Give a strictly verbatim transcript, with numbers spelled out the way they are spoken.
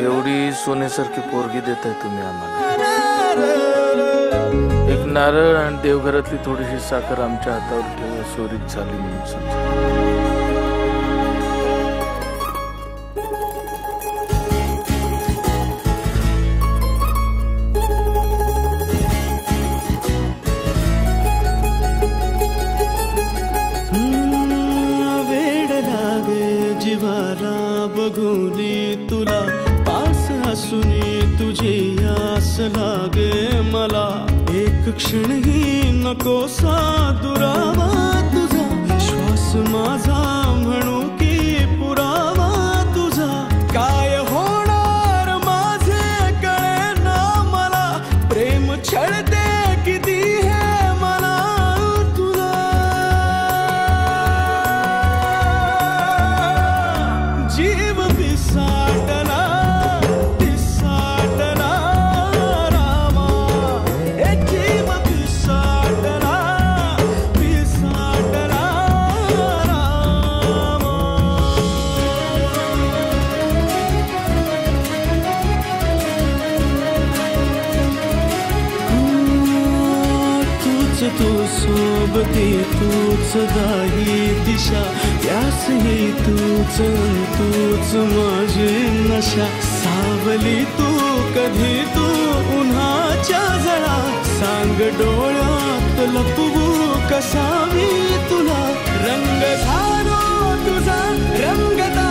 एवढी सोन्यासारखी पोरगी देताय तुम्ही आम्हाला. एक नारळ आणि देवघरातली थोडीशी साखर आमच्या हातावर ठेवा, चोरीत झाली म्हणून समजा. बघूनी तुला पास हसूनी तुझी आस लागे मला. एक क्षणही नकोसा दुरावा तुझा, श्वास माझा म्हणू की पुरावा तुझा. काय होणार माझे कळेना मला, प्रेम छळते किती हे मला तुला. जीव पिसाटला पिसाटला रामा, एक जीव पिसाटला पिसाटला रामा. तूच तू सोबती, तूच दाही दिशा, त्यासही तूच तूच माझी नशा. सावली तू कधी तू उन्हाच्या जळा, सांग डोळ्यात लपवू कसा मी तुला. रंग झालो तुझा रंगता